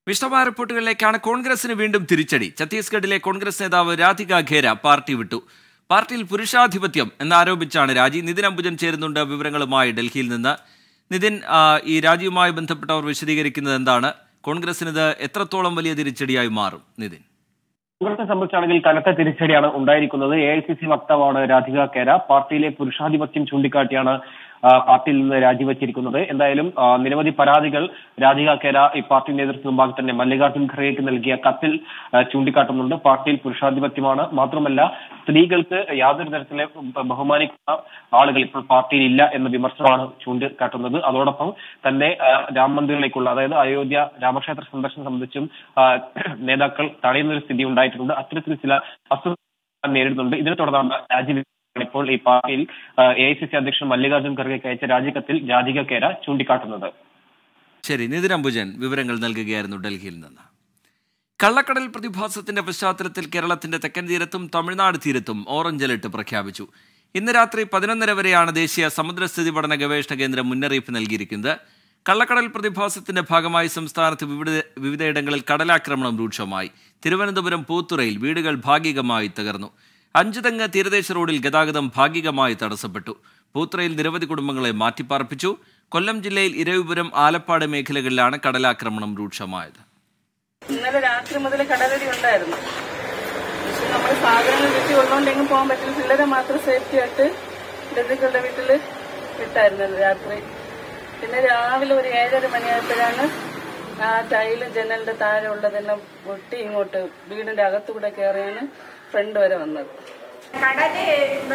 വിശദമായ റിപ്പോർട്ടുകളിലേക്കാണ്. കോൺഗ്രസിന് വീണ്ടും തിരിച്ചടി. ഛത്തീസ്ഗഡിലെ കോൺഗ്രസ് നേതാവ് രാധിക ഖേര പാർട്ടി വിട്ടു. പാർട്ടിയിൽ പുരുഷാധിപത്യം എന്നാരോപിച്ചാണ് രാജി. നിതിൻ അംബുജൻ ചേരുന്നുണ്ട് വിവരങ്ങളുമായി ഡൽഹിയിൽ നിന്ന്. നിതിൻ, ഈ രാജിയുമായി ബന്ധപ്പെട്ടവർ വിശദീകരിക്കുന്നത് എന്താണ്? കോൺഗ്രസിന് എത്രത്തോളം വലിയ തിരിച്ചടിയായി മാറും? നിതിൻ, കോൺഗ്രസിനെ സംബന്ധിച്ചാണെങ്കിൽ കനത്ത തിരിച്ചടിയാണ് ഉണ്ടായിരിക്കുന്നത്. AICC വക്താവാണ് രാധിക ഖേര. പാർട്ടിയിലെ പുരുഷാധിപത്യം ചൂണ്ടിക്കാട്ടിയാണ് പാർട്ടിയിൽ നിന്ന് രാജിവെച്ചിരിക്കുന്നത്. എന്തായാലും നിരവധി പരാതികൾ രാധിക ഖേര ഈ പാർട്ടി നേതൃത്വ മുമ്പാകെ തന്നെ മല്ലികാർജ്ജുൻ ഖർഗെയ്ക്ക് നൽകിയ കത്തിൽ ചൂണ്ടിക്കാട്ടുന്നുണ്ട്. പാർട്ടിയിൽ പുരുഷാധിപത്യമാണ്, മാത്രമല്ല സ്ത്രീകൾക്ക് യാതൊരു തരത്തിലെ ബഹുമാനിക്കുന്ന ആളുകൾ ഇപ്പോൾ പാർട്ടിയിൽ ഇല്ല എന്ന വിമർശനമാണ് ചൂണ്ടിക്കാട്ടുന്നത്. അതോടൊപ്പം തന്നെ രാമ മന്ദിറിലേക്കുള്ള, അതായത് അയോധ്യ രാമക്ഷേത്ര സന്ദർശനം സംബന്ധിച്ചും നേതാക്കൾ തടയുന്ന ഒരു സ്ഥിതി ഉണ്ടായിട്ടുണ്ട്. അത്തരത്തിൽ ചില അസ്വസ്ഥത നേരിടുന്നുണ്ട്. ഇതിനെ തുടർന്നാണ് രാജി ഇപ്പോൾ ഈ പാർട്ടിയിൽ AICC അധ്യക്ഷൻ മല്ലികാർജ്ജുൻ ഖർഗെയ്ക്ക് അയച്ച രാജിക്കത്തിൽ രാധിക ഖേര ചൂണ്ടിക്കാട്ടുന്നത്. ശരി, നിതിൻ അംബുജൻ വിവരങ്ങൾ നൽകുകയായിരുന്നു ഡൽഹിയിൽ നിന്ന്. കള്ളക്കടൽ പ്രതിഭാസത്തിന്റെ പശ്ചാത്തലത്തിൽ കേരളത്തിന്റെ തെക്കൻ തീരത്തും തമിഴ്നാട് തീരത്തും ഓറഞ്ച് അലർട്ട് പ്രഖ്യാപിച്ചു. ഇന്ന് രാത്രി 11:30 വരെയാണ് ദേശീയ സമുദ്രസ്ഥിതി പഠന ഗവേഷണ കേന്ദ്രം മുന്നറിയിപ്പ് നൽകിയിരിക്കുന്നത്. കള്ളക്കടൽ പ്രതിഭാസത്തിന്റെ ഭാഗമായി സംസ്ഥാനത്ത് വിവിധയിടങ്ങളിൽ കടലാക്രമണം രൂക്ഷമായി. തിരുവനന്തപുരം പൂത്തുറയിൽ വീടുകൾ ഭാഗികമായി തകർന്നു. 5 തെങ്ങ് തീരദേശ റോഡിൽ ഗതാഗതം ഭാഗികമായി തടസ്സപ്പെട്ടു. പൂത്തുറയിൽ നിരവധി കുടുംബങ്ങളെ മാറ്റിപ്പാർപ്പിച്ചു. കൊല്ലം ജില്ലയിൽ ഇരവിപുരം, ആലപ്പാട് മേഖലകളിലാണ് കടലാക്രമണം രൂക്ഷമായത്. ഇന്നലെ രാത്രി മുതൽ കടലടി ഉണ്ടായിരുന്നു. പക്ഷെ നമ്മൾ സാധനങ്ങൾ വീട്ടിൽ ഉള്ളതുകൊണ്ടെങ്കിലും പോകാൻ പറ്റില്ല. പിള്ളേരെ മാത്രം സേഫ്റ്റി ആയിട്ട് ബന്ധുക്കളുടെ വീട്ടിൽ വിട്ടായിരുന്നല്ലോ രാത്രി. പിന്നെ രാവിലെ ഒരു 7:30 മണിയായപ്പോഴാണ് ആ ടൈലും ജനലിന്റെ താഴെ ഉള്ളതെല്ലാം പൊട്ടി ഇങ്ങോട്ട് വീടിന്റെ അകത്തുകൂടെ കയറിയാണ് ഫ്രണ്ട് വരെ വന്നത്. കടല്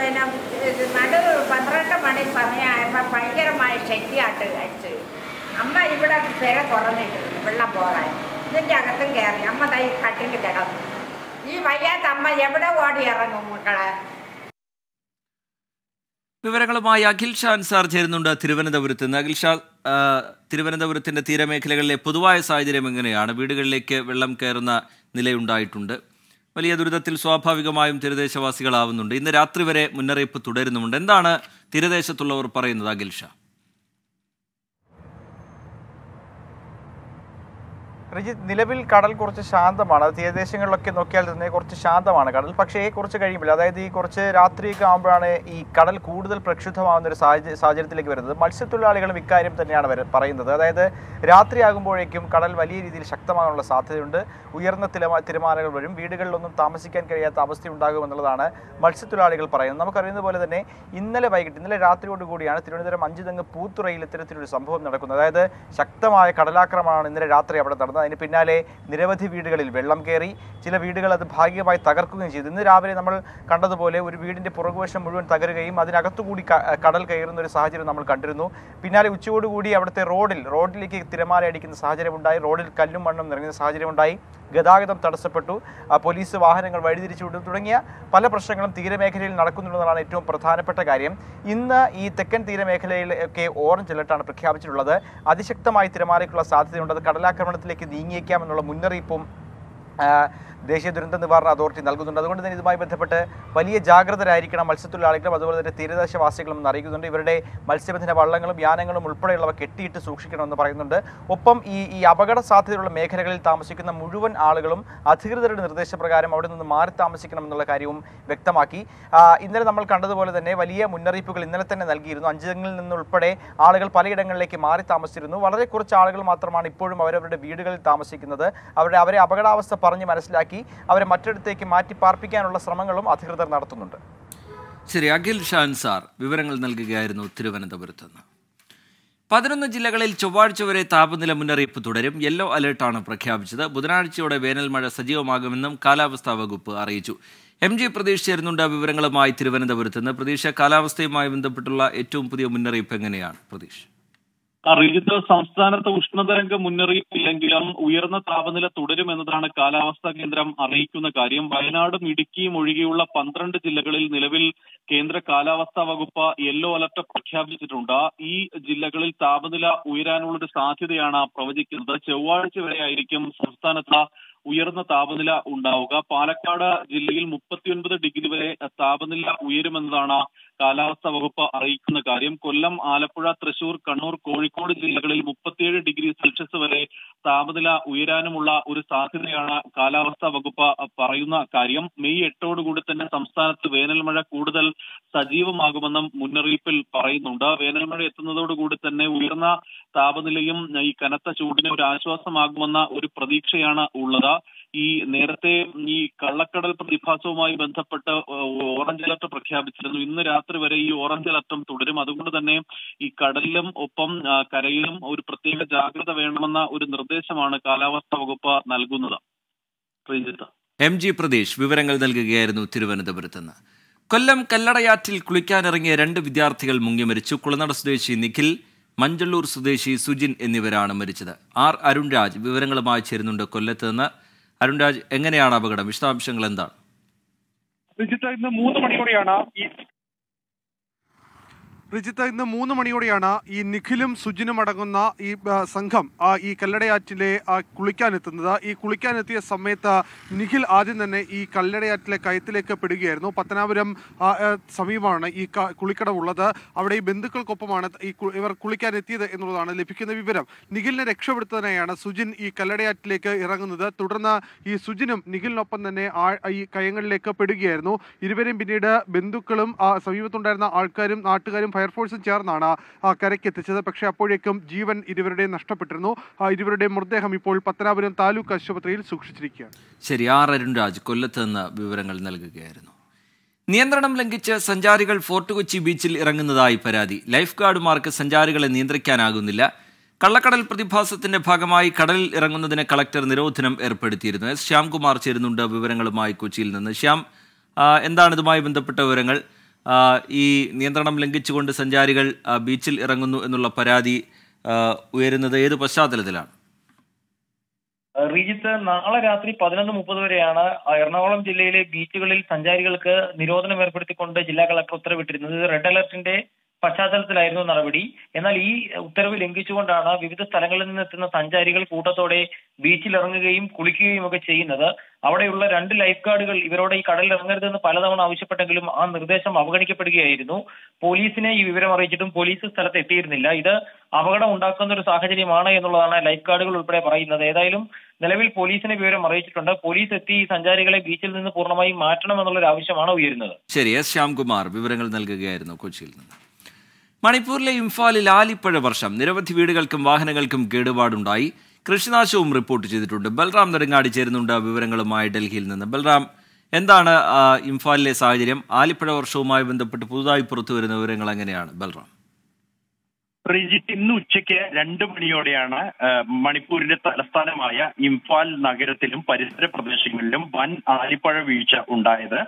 നടു 12 മണി സമയമായപ്പോൾ ഭയങ്കരമായ ശക്തിയായിട്ട് കഴിച്ച് അമ്മ ഇവിടെ പെര കുറഞ്ഞിട്ടുണ്ട് വെള്ളം പോകാൻ. ഇതിന്റെ അകത്തും കയറി അമ്മ തൈ കട്ടിൽ കിടന്നു. ഈ വയ്യാത്ത അമ്മ എവിടെ ഓടി ഇറങ്ങും മക്കളെ? വിവരങ്ങളുമായി അഖിൽ ഷാ അൻസാർ ചേരുന്നുണ്ട് തിരുവനന്തപുരത്ത് നിന്ന്. അഖിൽ ഷാ, തിരുവനന്തപുരത്തിന്റെ തീരമേഖലകളിലെ പൊതുവായ സാഹചര്യം എങ്ങനെയാണ്? വീടുകളിലേക്ക് വെള്ളം കയറുന്ന നിലയുണ്ടായിട്ടുണ്ട്. വലിയ ദുരിതത്തിൽ സ്വാഭാവികമായും തീരദേശവാസികളാവുന്നുണ്ട്. ഇന്ന് രാത്രി വരെ മുന്നറിയിപ്പ് തുടരുന്നുമുണ്ട്. എന്താണ് തീരദേശത്തുള്ളവർ പറയുന്നത് അഖിൽ ഷാ? റിജിത്ത്, നിലവിൽ കടൽ കുറച്ച് ശാന്തമാണ്. തീരദേശങ്ങളിലൊക്കെ നോക്കിയാൽ തന്നെ കുറച്ച് ശാന്തമാണ് കടൽ. പക്ഷേ കുറച്ച് കഴിയുമ്പോൾ, അതായത് ഈ കുറച്ച് രാത്രിയൊക്കെ ആകുമ്പോഴാണ് ഈ കടൽ കൂടുതൽ പ്രക്ഷുബ്ധമാകുന്ന ഒരു സാഹചര്യത്തിലേക്ക് വരുന്നത്. മത്സ്യത്തൊഴിലാളികളും ഇക്കാര്യം തന്നെയാണ് പറയുന്നത്. അതായത് രാത്രിയാകുമ്പോഴേക്കും കടൽ വലിയ രീതിയിൽ ശക്തമാകാനുള്ള സാധ്യതയുണ്ട്. ഉയർന്ന തിരമാലകൾ വരും, വീടുകളിലൊന്നും താമസിക്കാൻ കഴിയാത്ത അവസ്ഥയുണ്ടാകുമെന്നുള്ളതാണ് മത്സ്യത്തൊഴിലാളികൾ പറയുന്നത്. നമുക്കറിയുന്ന പോലെ തന്നെ ഇന്നലെ രാത്രിയോടുകൂടിയാണ് തിരുവനന്തപുരം 5 തെങ്ങ് പൂത്തുറയിൽ ഇത്തരത്തിലൊരു സംഭവം നടക്കുന്നത്. അതായത് ശക്തമായ കടലാക്രമണമാണ് ഇന്നലെ രാത്രി അവിടെ നടന്നത്. അതിന് പിന്നാലെ നിരവധി വീടുകളിൽ വെള്ളം കയറി, ചില വീടുകൾ അത് ഭാഗികമായി തകർക്കുകയും ചെയ്തു. ഇന്ന് രാവിലെ നമ്മൾ കണ്ടതുപോലെ ഒരു വീടിന്റെ പുറകുവശം മുഴുവൻ തകരുകയും അതിനകത്തുകൂടി കടൽ കയറുന്ന ഒരു സാഹചര്യം നമ്മൾ കണ്ടിരുന്നു. പിന്നാലെ ഉച്ചയോടുകൂടി അവിടുത്തെ റോഡിലേക്ക് തിരമാല അടിക്കുന്ന സാഹചര്യമുണ്ടായി. റോഡിൽ കല്ലും മണ്ണും നിറഞ്ഞ സാഹചര്യമുണ്ടായി. ഗതാഗതം തടസ്സപ്പെട്ടു. പോലീസ് വാഹനങ്ങൾ വഴിതിരിച്ചുവിട്ടു തുടങ്ങിയ പല പ്രശ്നങ്ങളും തീരമേഖലയിൽ നടക്കുന്നുണ്ടെന്നതാണ് ഏറ്റവും പ്രധാനപ്പെട്ട കാര്യം. ഇന്ന് ഈ തെക്കൻ തീരമേഖലയിലൊക്കെ ഓറഞ്ച് അലർട്ടാണ് പ്രഖ്യാപിച്ചിട്ടുള്ളത്. അതിശക്തമായി തിരമാലയ്ക്കുള്ള സാധ്യതയുണ്ട്. അത് കടലാക്രമണത്തിലേക്ക് നീങ്ങിയേക്കാമെന്നുള്ള മുന്നറിയിപ്പും ദേശീയ ദുരന്ത നിവാരണ അതോറിറ്റി നൽകുന്നുണ്ട്. അതുകൊണ്ട് തന്നെ ഇതുമായി ബന്ധപ്പെട്ട് വലിയ ജാഗ്രതരായിരിക്കണം മത്സ്യത്തൊഴിലാളികളും അതുപോലെ തന്നെ തീരദേശവാസികളും എന്ന് അറിയിക്കുന്നുണ്ട്. ഇവരുടെ മത്സ്യബന്ധന വള്ളങ്ങളും യാനങ്ങളും ഉൾപ്പെടെയുള്ളവ കെട്ടിയിട്ട് സൂക്ഷിക്കണമെന്ന് പറയുന്നുണ്ട്. ഒപ്പം ഈ അപകട സാധ്യതയുള്ള മേഖലകളിൽ താമസിക്കുന്ന മുഴുവൻ ആളുകളും അധികൃതരുടെ നിർദ്ദേശപ്രകാരം അവിടെ നിന്ന് മാറി താമസിക്കണമെന്നുള്ള കാര്യവും വ്യക്തമാക്കി. ഇന്നലെ നമ്മൾ കണ്ടതുപോലെ തന്നെ വലിയ മുന്നറിയിപ്പുകൾ ഇന്നലെ തന്നെ നൽകിയിരുന്നു. 5 തെങ്ങിൽ നിന്നുൾപ്പെടെ ആളുകൾ പലയിടങ്ങളിലേക്ക് മാറി താമസിച്ചിരുന്നു. വളരെ കുറച്ച് ആളുകൾ മാത്രമാണ് ഇപ്പോഴും അവരവരുടെ വീടുകളിൽ താമസിക്കുന്നത്. അവരെ അപകടാവസ്ഥ പറഞ്ഞ് മനസ്സിലാക്കി അവരെ മറ്റിടത്തേക്ക് മാറ്റി പാർപ്പിക്കാനുള്ള ശ്രമങ്ങളും അധികൃതർ നടത്തുന്നുണ്ട്. ശരി, അഖിൽ ഷാ അൻസാർ വിവരങ്ങൾ നൽകുകയായിരുന്നു തിരുവനന്തപുരത്ത് നിന്ന്. 11 ജില്ലകളിൽ ചൊവ്വാഴ്ച വരെ താപനില മുന്നറിയിപ്പ് തുടരും. യെല്ലോ അലർട്ടാണ് പ്രഖ്യാപിച്ചത്. ബുധനാഴ്ചയോടെ വേനൽ മഴ സജീവമാകുമെന്നും കാലാവസ്ഥാ വകുപ്പ് അറിയിച്ചു. MG പ്രതീഷ് ചേരുന്നുണ്ട് വിവരങ്ങളുമായി തിരുവനന്തപുരത്ത് നിന്ന്. പ്രതീക്ഷ, കാലാവസ്ഥയുമായി ബന്ധപ്പെട്ടുള്ള ഏറ്റവും പുതിയ മുന്നറിയിപ്പ് എങ്ങനെയാണ്? പ്രതീഷ്, റിജിത്ത്, സംസ്ഥാനത്ത് ഉഷ്ണതരംഗ മുന്നറിയിപ്പില്ലെങ്കിലും ഉയർന്ന താപനില തുടരുമെന്നതാണ് കാലാവസ്ഥാ കേന്ദ്രം അറിയിക്കുന്ന കാര്യം. വയനാടും ഇടുക്കിയും ഒഴികെയുള്ള 12 ജില്ലകളിൽ നിലവിൽ കേന്ദ്ര കാലാവസ്ഥാ വകുപ്പ് യെല്ലോ അലർട്ട് പ്രഖ്യാപിച്ചിട്ടുണ്ട്. ഈ ജില്ലകളിൽ താപനില ഉയരാനുള്ളൊരു സാധ്യതയാണ് പ്രവചിക്കുന്നത്. ചൊവ്വാഴ്ച വരെയായിരിക്കും സംസ്ഥാനത്ത് ഉയർന്ന താപനില ഉണ്ടാവുക. പാലക്കാട് ജില്ലയിൽ 39 ഡിഗ്രി വരെ താപനില ഉയരുമെന്നതാണ് കാലാവസ്ഥാ വകുപ്പ് അറിയിക്കുന്ന കാര്യം. കൊല്ലം, ആലപ്പുഴ, തൃശൂർ, കണ്ണൂർ, കോഴിക്കോട് ജില്ലകളിൽ 37 ഡിഗ്രി സെൽഷ്യസ് വരെ താപനില ഉയരാനുമുള്ള ഒരു സാധ്യതയാണ് കാലാവസ്ഥാ വകുപ്പ് പറയുന്ന കാര്യം. മെയ് 8 തന്നെ സംസ്ഥാനത്ത് വേനൽമഴ കൂടുതൽ സജീവമാകുമെന്നും മുന്നറിയിപ്പിൽ പറയുന്നുണ്ട്. വേനൽമഴ എത്തുന്നതോടുകൂടി തന്നെ ഉയർന്ന താപനിലയും ഈ കനത്ത ചൂടിന് ഒരു ആശ്വാസമാകുമെന്ന ഒരു പ്രതീക്ഷയാണ് ഉള്ളത്. ഈ നേരത്തെ ഈ കള്ളക്കടൽ പ്രതിഭാസവുമായി ബന്ധപ്പെട്ട് ഓറഞ്ച് അലർട്ട് പ്രഖ്യാപിച്ചിരുന്നു. ഇന്ന് രാത്രി വരെ ഈ ഓറഞ്ച് അലർട്ടും തുടരും. അതുകൊണ്ട് തന്നെ ഈ കടലിലും ഒപ്പം കരയിലും ഒരു പ്രത്യേക ജാഗ്രത വേണമെന്ന ഒരു നിർദ്ദേശമാണ് കാലാവസ്ഥാ വകുപ്പ് നൽകുന്നത്. MG പ്രദേശ് വിവരങ്ങൾ നൽകുകയായിരുന്നു തിരുവനന്തപുരത്ത് നിന്ന്. കൊല്ലം കല്ലടയാറ്റിൽ കുളിക്കാനിറങ്ങിയ 2 വിദ്യാർത്ഥികൾ മുങ്ങി മരിച്ചു. കുളനട സ്വദേശി നിഖിൽ, മഞ്ചള്ളൂർ സ്വദേശി സുജിൻ എന്നിവരാണ് മരിച്ചത്. അരുൺ രാജ് വിവരങ്ങളുമായി ചേരുന്നുണ്ട് കൊല്ലത്ത് നിന്ന്. അരുൺ രാജ്, എങ്ങനെയാണ് അപകടം? വിശദാംശങ്ങൾ എന്താണ്? ഇന്ന് 3 മണിയോടെയാണ് ഈ നിഖിലും സുജിനും അടങ്ങുന്ന ഈ സംഘം ഈ കല്ലടയാറ്റിലെ കുളിക്കാനെത്തുന്നത്. ഈ കുളിക്കാനെത്തിയ സമയത്ത് നിഖിൽ ആദ്യം തന്നെ ഈ കല്ലടയാറ്റിലെ കയത്തിലേക്ക് പെടുകയായിരുന്നു. പത്തനാപുരം സമീപമാണ് ഈ കുളിക്കട ഉള്ളത്. അവിടെ ഈ ബന്ധുക്കൾക്കൊപ്പമാണ് ഇവർ കുളിക്കാനെത്തിയത് എന്നുള്ളതാണ് ലഭിക്കുന്ന വിവരം. നിഖിലിനെ രക്ഷപ്പെടുത്താനായാണ് സുജിൻ ഈ കല്ലടയാറ്റിലേക്ക് ഇറങ്ങുന്നത്. തുടർന്ന് ഈ സുജിനും നിഖിലിനൊപ്പം തന്നെ ഈ കയങ്ങളിലേക്ക് പെടുകയായിരുന്നു. ഇരുവരെയും പിന്നീട് ബന്ധുക്കളും സമീപത്തുണ്ടായിരുന്ന ആൾക്കാരും നാട്ടുകാരും ഫയർഫോഴ്സും ചേർന്നാണ് കരയ്ക്ക് എത്തിച്ചത്. പക്ഷേ അപ്പോഴേക്കും ജീവൻ ഇരുവരുടെയും നഷ്ടപ്പെട്ടിരുന്നു. ഇരുവരുടെയും മൃതദേഹം ഇപ്പോൾ പത്തനാപുരം താലൂക്ക് ആശുപത്രിയിൽ സൂക്ഷിച്ചിരിക്കുകയാണ്. ശരി, അരുൺ രാജ് കൊല്ലത്ത് നിന്ന് വിവരങ്ങൾ നൽകുകയായിരുന്നു. നിയന്ത്രണം ലംഘിച്ച് സഞ്ചാരികൾ ഫോർട്ട് കൊച്ചി ബീച്ചിൽ ഇറങ്ങുന്നതായി പരാതി. ലൈഫ് ഗാർഡുമാർക്ക് സഞ്ചാരികളെ നിയന്ത്രിക്കാനാകുന്നില്ല. കള്ളക്കടൽ പ്രതിഭാസത്തിന്റെ ഭാഗമായി കടലിൽ ഇറങ്ങുന്നതിന് കളക്ടർ നിരോധനം ഏർപ്പെടുത്തിയിരുന്നു. ശ്യാംകുമാർ ചേരുന്നുണ്ട് വിവരങ്ങളുമായി കൊച്ചിയിൽ നിന്ന്. ശ്യാം, എന്താണ് ഇതുമായി ബന്ധപ്പെട്ട വിവരങ്ങൾ? ഈ നിയന്ത്രണം ലംഘിച്ചുകൊണ്ട് സഞ്ചാരികൾ ബീച്ചിൽ ഇറങ്ങുന്നു എന്നുള്ള പരാതി ഉയരുന്നത് ഏത് പശ്ചാത്തലത്തിലാണ്? റീജിത്ത്, നാളെ രാത്രി 11:30 വരെയാണ് എറണാകുളം ജില്ലയിലെ ബീച്ചുകളിൽ സഞ്ചാരികൾക്ക് നിരോധനം ഏർപ്പെടുത്തിക്കൊണ്ട് ജില്ലാ കളക്ടർ ഉത്തരവിട്ടിരുന്നത്. റെഡ് അലർട്ടിന്റെ പശ്ചാത്തലത്തിലായിരുന്നു നടപടി. എന്നാൽ ഈ ഉത്തരവ് ലംഘിച്ചുകൊണ്ടാണ് വിവിധ സ്ഥലങ്ങളിൽ നിന്ന് എത്തുന്ന സഞ്ചാരികൾ കൂട്ടത്തോടെ ബീച്ചിൽ ഇറങ്ങുകയും കുളിക്കുകയും ഒക്കെ ചെയ്യുന്നത്. അവിടെയുള്ള 2 ലൈഫ് ഗാർഡുകൾ ഇവരോട് ഈ കടലിൽ ഇറങ്ങരുതെന്ന് പലതവണ ആവശ്യപ്പെട്ടെങ്കിലും ആ നിർദ്ദേശം അവഗണിക്കപ്പെടുകയായിരുന്നു. പോലീസിനെ ഈ വിവരം അറിയിച്ചിട്ടും പോലീസ് സ്ഥലത്ത് എത്തിയിരുന്നില്ല. ഇത് അപകടം ഉണ്ടാക്കുന്ന ഒരു സാഹചര്യമാണ് എന്നുള്ളതാണ് ലൈഫ് ഗാർഡുകൾ ഉൾപ്പെടെ പറയുന്നത്. ഏതായാലും നിലവിൽ പോലീസിനെ വിവരം അറിയിച്ചിട്ടുണ്ട്. പോലീസ് എത്തി സഞ്ചാരികളെ ബീച്ചിൽ നിന്ന് പൂർണ്ണമായും മാറ്റണമെന്നുള്ളൊരു ആവശ്യമാണ് ഉയരുന്നത്. ശരി, ശ്യാംകുമാർ വിവരങ്ങൾ നൽകുകയായിരുന്നു കൊച്ചിയിൽ നിന്ന്. മണിപ്പൂരിലെ ഇംഫാലിൽ ആലിപ്പഴ വർഷം. നിരവധി വീടുകൾക്കും വാഹനങ്ങൾക്കും കേടുപാടുണ്ടായി. കൃഷിനാശവും റിപ്പോർട്ട് ചെയ്തിട്ടുണ്ട്. ബൽറാം നെടുങ്ങാടി ചേരുന്നുണ്ട് വിവരങ്ങളുമായി ഡൽഹിയിൽ നിന്ന്. ബൽറാം, എന്താണ് ഇംഫാലിലെ സാഹചര്യം? ആലിപ്പഴ വർഷവുമായി ബന്ധപ്പെട്ട് പുതുതായി പുറത്തുവരുന്ന വിവരങ്ങൾ എങ്ങനെയാണ് ബൽറാം? ശ്രീജിത്ത്, ഇന്ന് ഉച്ചയ്ക്ക് 2 മണിയോടെയാണ് മണിപ്പൂരിന്റെ തലസ്ഥാനമായ ഇംഫാൽ നഗരത്തിലും പരിസര പ്രദേശങ്ങളിലും വൻ ആലിപ്പഴ വീഴ്ച ഉണ്ടായത്.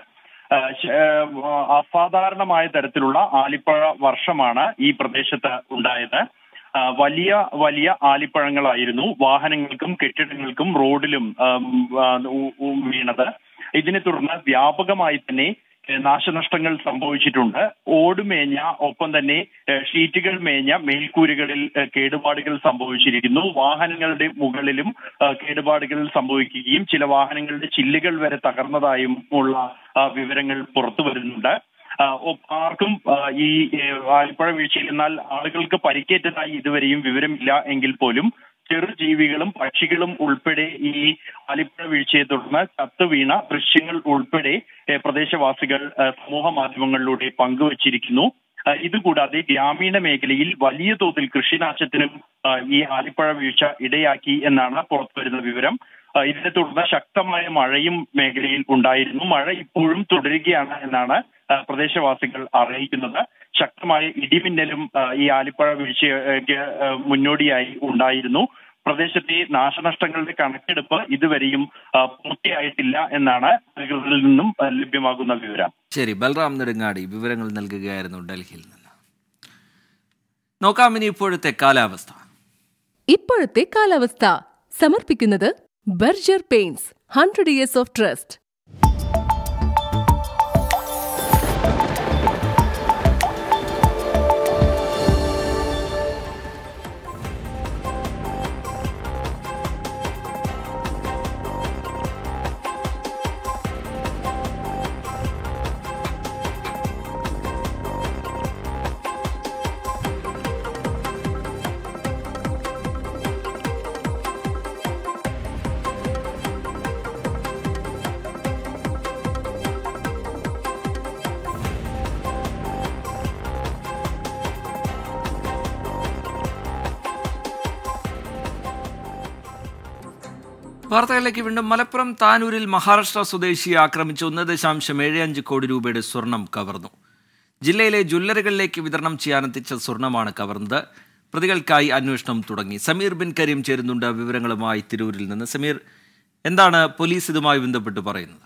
അസാധാരണമായ തരത്തിലുള്ള ആലിപ്പഴ വർഷമാണ് ഈ പ്രദേശത്ത് ഉണ്ടായത്. വലിയ വലിയ ആലിപ്പഴങ്ങളായിരുന്നു വാഹനങ്ങൾക്കും കെട്ടിടങ്ങൾക്കും റോഡിലും വീണത്. ഇതിനെ തുടർന്ന് വ്യാപകമായി തന്നെ നാശനഷ്ടങ്ങൾ സംഭവിച്ചിട്ടുണ്ട്. ഓടുമേഞ്ഞ ഒപ്പം തന്നെ ഷീറ്റുകൾ മേഞ്ഞ മേൽക്കൂരകളിൽ കേടുപാടുകൾ സംഭവിച്ചിരിക്കുന്നു. വാഹനങ്ങളുടെ മുകളിലും കേടുപാടുകൾ സംഭവിക്കുകയും ചില വാഹനങ്ങളുടെ ചില്ലുകൾ വരെ തകർന്നതായും ഉള്ള വിവരങ്ങൾ പുറത്തു വരുന്നുണ്ട്. ആർക്കും ഈ ആലിപ്പഴ വീഴ്ചയിൽ എന്നാൽ ആളുകൾക്ക് പരിക്കേറ്റതായി ഇതുവരെയും വിവരമില്ല എങ്കിൽ പോലും ചെറുജീവികളും പക്ഷികളും ഉൾപ്പെടെ ഈ ആലിപ്പഴ വീഴ്ചയെ തുടർന്ന് ചത്തുവീണ ദൃശ്യങ്ങൾ ഉൾപ്പെടെ പ്രദേശവാസികൾ സമൂഹ മാധ്യമങ്ങളിലൂടെ പങ്കുവച്ചിരിക്കുന്നു. ഇതുകൂടാതെ ഗ്രാമീണ മേഖലയിൽ വലിയ തോതിൽ കൃഷിനാശത്തിനും ഈ ആലിപ്പഴ വീഴ്ച ഇടയാക്കി എന്നാണ് പുറത്തുവരുന്ന വിവരം. ഇതിനെ തുടർന്ന് ശക്തമായ മഴയും മേഖലയിൽ ഉണ്ടായിരുന്നു. മഴ ഇപ്പോഴും തുടരുകയാണ് എന്നാണ് പ്രദേശവാസികൾ അറിയിക്കുന്നത്. ശക്തമായ ഇടിമിന്നലും ഈ ആലിപ്പഴ വീഴ്ചയ്ക്ക് മുന്നോടിയായി ഉണ്ടായിരുന്നു. പ്രദേശത്തെ നാശനഷ്ടങ്ങളുടെ കണക്കെടുപ്പ് ഇതുവരെയും പൂർത്തിയായിട്ടില്ല എന്നാണ് അധികൃതരിൽ നിന്നും ലഭ്യമാകുന്ന വിവരം. ശരി, ബൽറാം നെടുങ്ങാടി വിവരങ്ങൾ നൽകുകയായിരുന്നു ഡൽഹിയിൽ നിന്ന്. നോക്കാം ഇനി ഇപ്പോഴത്തെ കാലാവസ്ഥ. ഇപ്പോഴത്തെ കാലാവസ്ഥ സമർപ്പിക്കുന്നത് Berger Paints 100 years of trust. വാർത്തകളിലേക്ക് വീണ്ടും. മലപ്പുറം താനൂരിൽ മഹാരാഷ്ട്ര സ്വദേശിയെ ആക്രമിച്ച് 1.75 കോടി രൂപയുടെ സ്വർണം കവർന്നു. ജില്ലയിലെ ജ്വല്ലറികളിലേക്ക് വിതരണം ചെയ്യാനെത്തിച്ച സ്വർണമാണ് കവർന്നത്. പ്രതികൾക്കായി അന്വേഷണം തുടങ്ങി. സമീർ ബിൻ കരീം ചേരുന്നുണ്ട് വിവരങ്ങളുമായി തിരൂരിൽ നിന്ന്. സമീർ, എന്താണ് പോലീസ് ഇതുമായി ബന്ധപ്പെട്ട് പറയുന്നത്?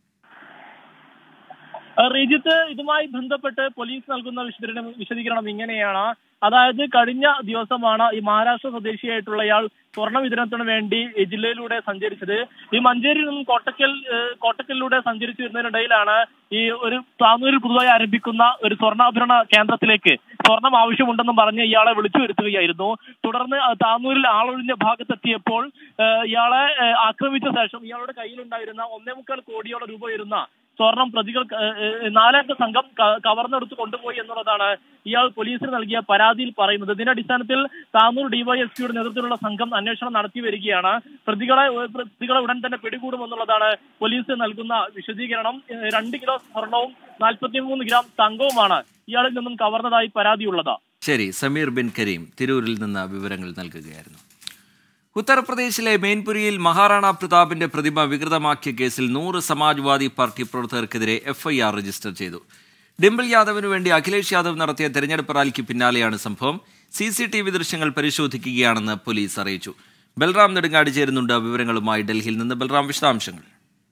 റീജിത്ത്, ഇതുമായി ബന്ധപ്പെട്ട് പോലീസ് നൽകുന്ന വിശദീകരണം ഇങ്ങനെയാണ്. അതായത് കഴിഞ്ഞ ദിവസമാണ് ഈ മഹാരാഷ്ട്ര സ്വദേശിയായിട്ടുള്ള ഇയാൾ സ്വർണ്ണ വിതരണത്തിന് വേണ്ടി ജില്ലയിലൂടെ സഞ്ചരിച്ചത്. ഈ മഞ്ചേരിയിൽ നിന്നും കോട്ടക്കലിലൂടെ സഞ്ചരിച്ചു വരുന്നതിനിടയിലാണ് ഈ ഒരു താനൂരിൽ പുതുതായി ആരംഭിക്കുന്ന ഒരു സ്വർണ്ണാഭരണ കേന്ദ്രത്തിലേക്ക് സ്വർണം ആവശ്യമുണ്ടെന്നും പറഞ്ഞ് ഇയാളെ വിളിച്ചു വരുത്തുകയായിരുന്നു. തുടർന്ന് താനൂരിൽ ആളൊഴിഞ്ഞ ഭാഗത്തെത്തിയപ്പോൾ ഇയാളെ ആക്രമിച്ച ശേഷം ഇയാളുടെ കയ്യിലുണ്ടായിരുന്ന 1.25 കോടിയോളം രൂപ വരുന്ന സ്വർണം പ്രതികൾ 4 അംഗ സംഘം കവർന്നെടുത്ത് കൊണ്ടുപോയി എന്നുള്ളതാണ് ഇയാൾ പോലീസിന് നൽകിയ പരാതിയിൽ പറയുന്നത്. ഇതിന്റെ അടിസ്ഥാനത്തിൽ താനൂർ ഡിവൈഎസ്പിയുടെ നേതൃത്വത്തിലുള്ള സംഘം അന്വേഷണം നടത്തി വരികയാണ്. പ്രതികളെ ഉടൻ തന്നെ പിടികൂടുമെന്നുള്ളതാണ് പോലീസ് നൽകുന്ന വിശദീകരണം. 2 കിലോ സ്വർണവും 43 ഗ്രാം തങ്കവുമാണ് ഇയാളിൽ നിന്നും കവർന്നതായി പരാതിയുള്ളത്. ശരി, സമീർ ബിൻ കരീം തിരൂരിൽ നിന്ന് വിവരങ്ങൾ നൽകുകയായിരുന്നു. ഉത്തർപ്രദേശിലെ മെയിൻപുരിയിൽ മഹാറാണ പ്രതാപിന്റെ പ്രതിമ വികൃതമാക്കിയ കേസിൽ 100 സമാജ്വാദി പാർട്ടി പ്രവർത്തകർക്കെതിരെ FIR രജിസ്റ്റർ ചെയ്തു. ഡിംപിൾ യാദവിനു വേണ്ടി അഖിലേഷ് യാദവ് നടത്തിയ തെരഞ്ഞെടുപ്പ് റാലിക്ക് പിന്നാലെയാണ് സംഭവം. CCTV ദൃശ്യങ്ങൾ പരിശോധിക്കുകയാണെന്ന് പോലീസ് അറിയിച്ചു. ബൽറാം നെടുങ്ങാടി ചേരുന്നുണ്ട് വിവരങ്ങളുമായി ഡൽഹിയിൽ നിന്ന്. ബൽറാം, വിശദാംശങ്ങൾ.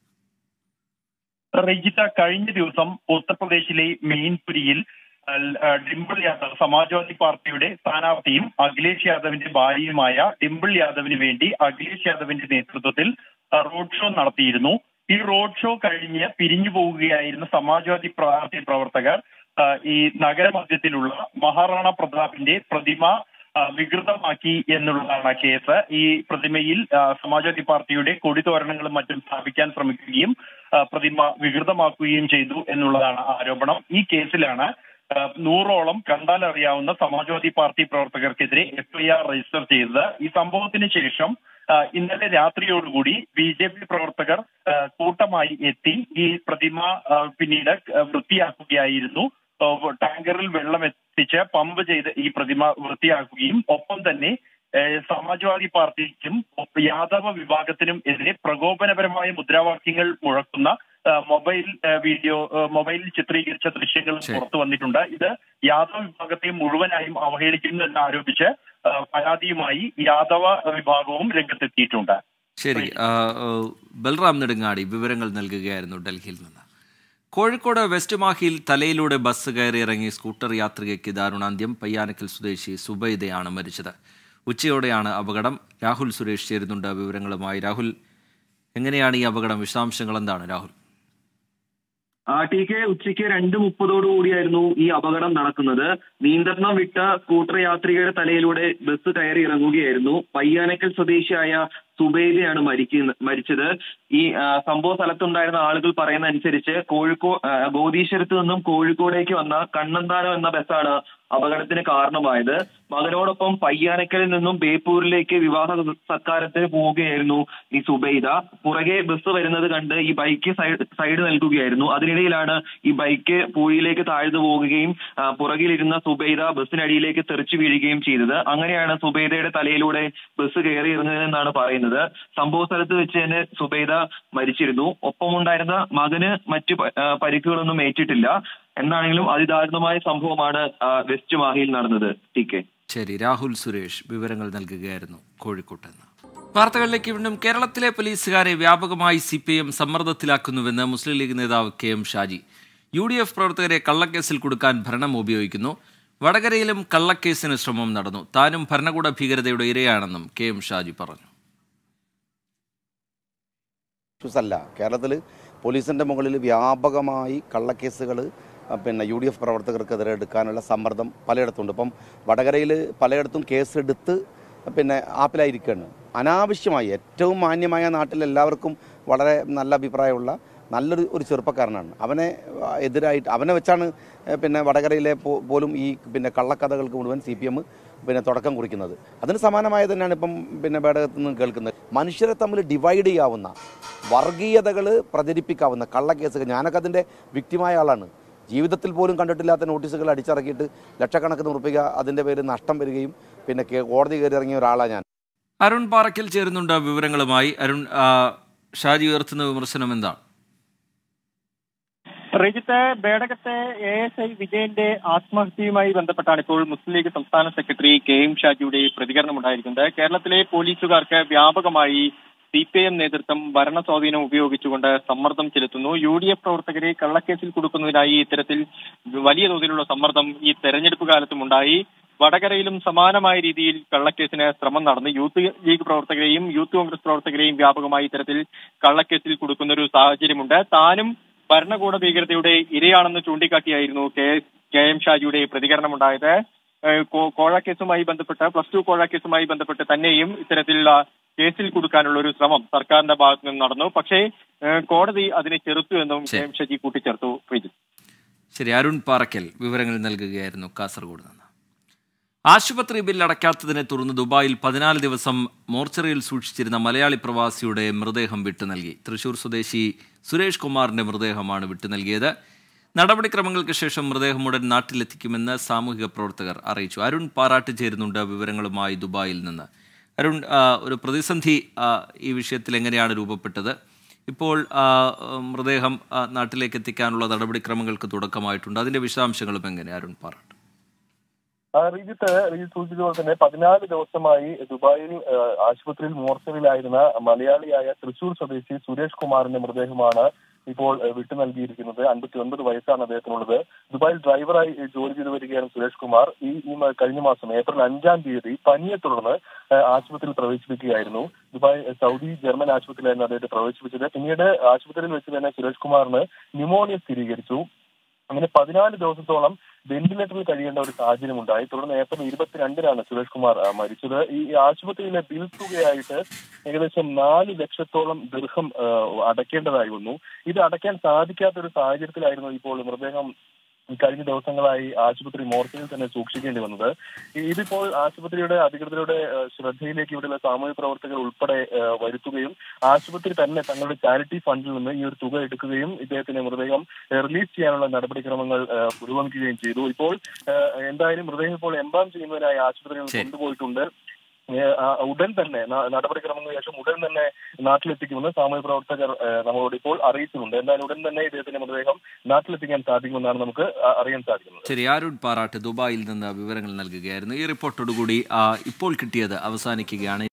കഴിഞ്ഞ ദിവസം ഉത്തർപ്രദേശിലെ മെയിൻപുരിയിൽ ഡിംപിൾ യാദവ് സമാജ്വാദി പാർട്ടിയുടെ സ്ഥാനാർത്ഥിയും അഖിലേഷ് യാദവിന്റെ ഭാര്യയുമായ ഡിംപിൾ യാദവിന് വേണ്ടി അഖിലേഷ് യാദവിന്റെ നേതൃത്വത്തിൽ റോഡ് ഷോ നടത്തിയിരുന്നു. ഈ റോഡ് ഷോ കഴിഞ്ഞ് പിരിഞ്ഞു പോവുകയായിരുന്ന സമാജ്വാദി പാർട്ടി പ്രവർത്തകർ ഈ നഗരമധ്യത്തിലുള്ള മഹാറാണ പ്രതാപിന്റെ പ്രതിമ വികൃതമാക്കി എന്നുള്ളതാണ് കേസ്. ഈ പ്രതിമയിൽ സമാജ്വാദി പാർട്ടിയുടെ കൊടിതോരണങ്ങളും മറ്റും സ്ഥാപിക്കാൻ ശ്രമിക്കുകയും പ്രതിമ വികൃതമാക്കുകയും ചെയ്തു എന്നുള്ളതാണ് ആരോപണം. ഈ കേസിലാണ് 100ഓളം കണ്ടാലറിയാവുന്ന സമാജ്വാദി പാർട്ടി പ്രവർത്തകർക്കെതിരെ FIR രജിസ്റ്റർ ചെയ്തത്. ഈ സംഭവത്തിന് ശേഷം ഇന്നലെ രാത്രിയോടുകൂടി BJP പ്രവർത്തകർ കൂട്ടമായി എത്തി ഈ പ്രതിമ പിന്നീട് വൃത്തിയാക്കുകയായിരുന്നു. ടാങ്കറിൽ വെള്ളം എത്തിച്ച് പമ്പ് ചെയ്ത് ഈ പ്രതിമ വൃത്തിയാക്കുകയും ഒപ്പം തന്നെ സമാജ്വാദി പാർട്ടിക്കും യാദവ വിഭാഗത്തിനും എതിരെ പ്രകോപനപരമായ മുദ്രാവാക്യങ്ങൾ മുഴക്കുന്ന മൊബൈലിൽ ചിത്രീകരിച്ച ദൃശ്യങ്ങൾ പുറത്തു വന്നിട്ടുണ്ട്. ഇത് യാദവ വിഭാഗത്തെ മുഴുവനായും അവഹേളിക്കുന്നു എന്നാരോപിച്ച് പരാതിയുമായി യാദവ വിഭാഗവും രംഗത്തെത്തിയിട്ടുണ്ട്. ശരി, ബൽറാം നെടുങ്ങാടി വിവരങ്ങൾ നൽകുകയായിരുന്നു ഡൽഹിയിൽ നിന്ന്. കോഴിക്കോട് വെസ്റ്റ് മാഹിയിൽ തലയിലൂടെ ബസ് കയറി ഇറങ്ങി സ്കൂട്ടർ യാത്രികയ്ക്ക് ദാരുണാന്ത്യം. പയ്യാനക്കൽ സ്വദേശി സുബൈദയാണ് മരിച്ചത്. ഉച്ചയോടെയാണ് അപകടം. രാഹുൽ സുരേഷ് ചേരുന്നുണ്ട് വിവരങ്ങളുമായി. രാഹുൽ, എങ്ങനെയാണ് ഈ അപകടം? വിശദാംശങ്ങൾ എന്താണ് രാഹുൽ? TK, ഉച്ചയ്ക്ക് 2:30 ഈ അപകടം നടക്കുന്നത്. നിയന്ത്രണം വിട്ട സ്കൂട്ടർ യാത്രികരുടെ തലയിലൂടെ ബസ് കയറി ഇറങ്ങുകയായിരുന്നു. പയ്യാനക്കൽ സ്വദേശിയായ സുബൈദയാണ് മരിച്ചത്. ഈ സംഭവ സ്ഥലത്തുണ്ടായിരുന്ന ആളുകൾ പറയുന്ന അനുസരിച്ച് ബോധീശ്വരത്ത് നിന്നും കോഴിക്കോടേക്ക് വന്ന കണ്ണന്താനം എന്ന ബസ്സാണ് അപകടത്തിന് കാരണമായത്. മകനോടൊപ്പം പയ്യാനക്കലിൽ നിന്നും ബേപ്പൂരിലേക്ക് വിവാഹ സത്കാരത്തിന് പോവുകയായിരുന്നു ഈ സുബൈദ. പുറകെ ബസ് വരുന്നത് കണ്ട് ഈ ബൈക്ക് സൈഡ് നൽകുകയായിരുന്നു. അതിനിടയിലാണ് ഈ ബൈക്ക് പൂഴിയിലേക്ക് താഴ്ന്നു പോവുകയും പുറകിലിരുന്ന സുബൈദ ബസ്സിനടിയിലേക്ക് തെറിച്ചു വീഴുകയും ചെയ്തത്. അങ്ങനെയാണ് സുബൈദയുടെ തലയിലൂടെ ബസ് കയറി ഇറങ്ങുന്നതെന്നാണ് പറയുന്നത്. സംഭവ സ്ഥലത്ത് വെച്ച് തന്നെ സുബൈദ മരിച്ചിരുന്നു. ഒപ്പമുണ്ടായിരുന്ന മകന് മറ്റു പരിക്കുകളൊന്നും ഏറ്റിട്ടില്ല. എന്നാണെങ്കിലും അതിദാരുണമായ സംഭവമാണ് വെസ്റ്റ് മാഹിയിൽ നടന്നത്. TK. ശരി, രാഹുൽ സുരേഷ് വിവരങ്ങൾ നൽകുകയായിരുന്നു കോഴിക്കോട്ട് നിന്ന്. വാർത്തകളിലേക്ക് വീണ്ടും. കേരളത്തിലെ പോലീസുകാരെ വ്യാപകമായി CPIM സമ്മർദ്ദത്തിലാക്കുന്നുവെന്ന് മുസ്ലിം ലീഗ് നേതാവ് KM ഷാജി. UDF പ്രവർത്തകരെ കള്ളക്കേസിൽ കൊടുക്കാൻ ഭരണം ഉപയോഗിക്കുന്നു. വടകരയിലും കള്ളക്കേസിന് ശ്രമം നടന്നു. താനും ഭരണകൂട ഭീകരതയുടെ ഇരയാണെന്നും KM ഷാജി പറഞ്ഞു. അല്ല, കേരളത്തിൽ പോലീസിൻ്റെ മുകളിൽ വ്യാപകമായി കള്ളക്കേസുകൾ UDF പ്രവർത്തകർക്കെതിരെ എടുക്കാനുള്ള സമ്മർദ്ദം പലയിടത്തുണ്ട്. ഇപ്പം വടകരയിൽ പലയിടത്തും കേസെടുത്ത് ആപ്പിലായിരിക്കുകയാണ്. അനാവശ്യമായി ഏറ്റവും മാന്യമായ നാട്ടിൽ എല്ലാവർക്കും വളരെ നല്ല അഭിപ്രായമുള്ള നല്ലൊരു ചെറുപ്പക്കാരനാണ്. അവനെ വെച്ചാണ് വടകരയിലെ പോലും ഈ കള്ളക്കഥകൾക്ക് മുഴുവൻ CPM തുടക്കം കുറിക്കുന്നത്. അതിന് സമാനമായ തന്നെയാണ് ഇപ്പം ബേഡകത്ത് നിന്ന് കേൾക്കുന്നത്. മനുഷ്യരെ തമ്മിൽ ഡിവൈഡ് ചെയ്യാവുന്ന, വർഗീയതകൾ പ്രചരിപ്പിക്കാവുന്ന കള്ളക്കേസുകൾ. ഞാനൊക്കെ അതിൻ്റെ വിക്ടിമായ ആളാണ്. ജീവിതത്തിൽ പോലും കണ്ടിട്ടില്ലാത്ത നോട്ടീസുകൾ അടിച്ചിറക്കിയിട്ട് ലക്ഷക്കണക്കിന് ഉറുപ്പിക അതിൻ്റെ പേര് നഷ്ടം വരികയും കോടതി കയറി ഇറങ്ങിയ ഒരാളാണ് ഞാൻ. അരുൺ പാറയ്ക്കൽ ചേരുന്നുണ്ട് വിവരങ്ങളുമായി. അരുൺ, ഷാജി ഉയർത്തുന്ന വിമർശനം എന്താണ്? റീജിത്തെ, ബേഡകത്തെ ASI വിജയന്റെ ആത്മഹത്യയുമായി ബന്ധപ്പെട്ടാണ് ഇപ്പോൾ മുസ്ലിം ലീഗ് സംസ്ഥാന സെക്രട്ടറി KM ഷാജിയുടെ പ്രതികരണം ഉണ്ടായിരിക്കുന്നത്. കേരളത്തിലെ പോലീസുകാർക്ക് വ്യാപകമായി CPIM നേതൃത്വം ഭരണ സ്വാധീനം ഉപയോഗിച്ചുകൊണ്ട് സമ്മർദ്ദം ചെലുത്തുന്നു. UDF പ്രവർത്തകരെ കള്ളക്കേസിൽ കൊടുക്കുന്നതിനായി ഇത്തരത്തിൽ വലിയ തോതിലുള്ള സമ്മർദ്ദം ഈ തെരഞ്ഞെടുപ്പ് കാലത്തും ഉണ്ടായി. വടകരയിലും സമാനമായ രീതിയിൽ കള്ളക്കേസിന് ശ്രമം നടന്നു. യൂത്ത് ലീഗ് പ്രവർത്തകരെയും യൂത്ത് കോൺഗ്രസ് പ്രവർത്തകരെയും വ്യാപകമായി ഇത്തരത്തിൽ കള്ളക്കേസിൽ കൊടുക്കുന്ന ഒരു സാഹചര്യമുണ്ട്. താനും ഭരണകൂട ഭീകരതയുടെ ഇരയാണെന്ന് ചൂണ്ടിക്കാട്ടിയായിരുന്നു KM ഷാജിയുടെ പ്രതികരണമുണ്ടായത്. കോഴ കേസുമായി ബന്ധപ്പെട്ട് +2 കോഴ കേസുമായി ബന്ധപ്പെട്ട് തന്നെയും ഇത്തരത്തിലുള്ള കേസിൽ കൊടുക്കാനുള്ള ഒരു ശ്രമം സർക്കാരിന്റെ ഭാഗത്തു നിന്ന് നടന്നു. പക്ഷേ കോടതി അതിനെ ചെറുത്തു എന്നും KM ഷാജി കൂട്ടിച്ചേർത്തു. ശരി, അരുൺ പാറയ്ക്കൽ വിവരങ്ങൾ നൽകുകയായിരുന്നു കാസർഗോഡ് നിന്ന്. ആശുപത്രി ബിൽ അടയ്ക്കാത്തതിനെ തുടർന്ന് ദുബായിൽ 14 ദിവസം മോർച്ചറിയിൽ സൂക്ഷിച്ചിരുന്ന മലയാളി പ്രവാസിയുടെ മൃതദേഹം വിട്ടു നൽകി. തൃശൂർ സ്വദേശി സുരേഷ് കുമാറിന്റെ മൃതദേഹമാണ് വിട്ടു നൽകിയത്. നടപടിക്രമങ്ങൾക്ക് ശേഷം മൃതദേഹം ഉടൻ നാട്ടിലെത്തിക്കുമെന്ന് സാമൂഹിക പ്രവർത്തകർ അറിയിച്ചു. അരുൺ പാറാട്ട് ചേരുന്നുണ്ട് വിവരങ്ങളുമായി ദുബായിൽ നിന്ന്. അരുൺ, ഒരു പ്രതിസന്ധി ഈ വിഷയത്തിൽ എങ്ങനെയാണ് രൂപപ്പെട്ടത്? ഇപ്പോൾ മൃതദേഹം നാട്ടിലേക്ക് എത്തിക്കാനുള്ള നടപടിക്രമങ്ങൾക്ക് തുടക്കമായിട്ടുണ്ട്. അതിന്റെ വിശദാംശങ്ങളും എങ്ങനെ, അരുൺ പാറാട്ട്? റീജിത്ത് സൂചിച്ചതുപോലെ തന്നെ 14 ദിവസമായി ദുബായിൽ ആശുപത്രിയിൽ മോർച്ചറിയിലായിരുന്ന മലയാളിയായ തൃശൂർ സ്വദേശി സുരേഷ് കുമാറിന്റെ മൃതദേഹമാണ് ഇപ്പോൾ വിട്ടു നൽകിയിരിക്കുന്നത്. 59 വയസ്സാണ് അദ്ദേഹത്തിനുള്ളത്. ദുബായിൽ ഡ്രൈവറായി ജോലി ചെയ്തു വരികയാണ് സുരേഷ് കുമാർ. ഈ കഴിഞ്ഞ മാസം ഏപ്രിൽ 5-ാം തീയതി പനിയെ തുടർന്ന് ആശുപത്രിയിൽ പ്രവേശിപ്പിക്കുകയായിരുന്നു. ദുബായ് സൗദി ജർമ്മൻ ആശുപത്രിയിലായിരുന്നു അദ്ദേഹത്തെ പ്രവേശിപ്പിച്ചത്. പിന്നീട് ആശുപത്രിയിൽ വെച്ച് തന്നെ സുരേഷ് കുമാറിന് ന്യൂമോണിയ സ്ഥിരീകരിച്ചു. അങ്ങനെ 14 ദിവസത്തോളം വെന്റിലേറ്ററിൽ കഴിയേണ്ട ഒരു സാഹചര്യം ഉണ്ടായി. തുടർന്ന് ഏപ്രിൽ 22-നാണ് സുരേഷ് കുമാർ മരിച്ചത്. ഈ ആശുപത്രിയിലെ ബിൽ തുകയായിട്ട് ഏകദേശം 4 ലക്ഷത്തോളം ദിർഹം അടയ്ക്കേണ്ടതായി വന്നു. ഇത് അടയ്ക്കാൻ സാധിക്കാത്ത ഒരു സാഹചര്യത്തിലായിരുന്നു ഇപ്പോൾ മൃതദേഹം കഴിഞ്ഞ ദിവസങ്ങളായി ആശുപത്രി മോർച്ചറിയിൽ തന്നെ സൂക്ഷിക്കേണ്ടി വന്നത്. ഇതിപ്പോൾ ആശുപത്രിയുടെ അധികൃതരുടെ ശ്രദ്ധയിലേക്ക് ഇവിടെയുള്ള സാമൂഹ്യ പ്രവർത്തകർ ഉൾപ്പെടെ വരുത്തുകയും ആശുപത്രി തന്നെ തങ്ങളുടെ ചാരിറ്റി ഫണ്ടിൽ നിന്ന് ഈ ഒരു തുക എടുക്കുകയും ഇദ്ദേഹത്തിന്റെ മൃതദേഹം റിലീസ് ചെയ്യാനുള്ള നടപടിക്രമങ്ങൾ പുരോഗമിക്കുകയും ചെയ്തു. ഇപ്പോൾ എന്തായാലും മൃതദേഹം ഇപ്പോൾ എംബാം ചെയ്യുന്നതിനായി ആശുപത്രിയിൽ കൊണ്ടുപോയിട്ടുണ്ട്. ഉടൻ തന്നെ നടപടിക്രമങ്ങൾക്ക് ശേഷം ഉടൻ തന്നെ നാട്ടിലെത്തിക്കുമെന്ന് സാമൂഹ്യ പ്രവർത്തകർ നമ്മളോട് ഇപ്പോൾ അറിയിച്ചിട്ടുണ്ട്. എന്തായാലും ഉടൻ തന്നെ ഇദ്ദേഹത്തിന്റെ മൃതദേഹം നാട്ടിലെത്തിക്കാൻ സാധിക്കുമെന്നാണ് നമുക്ക് അറിയാൻ സാധിക്കുന്നത്. ശരി, അരുൺ പാറാട്ട് ദുബായിൽ നിന്ന് വിവരങ്ങൾ നൽകുകയായിരുന്നു. ഈ റിപ്പോർട്ടോടുകൂടി ഇപ്പോൾ കിട്ടിയത് അവസാനിക്കുകയാണ്.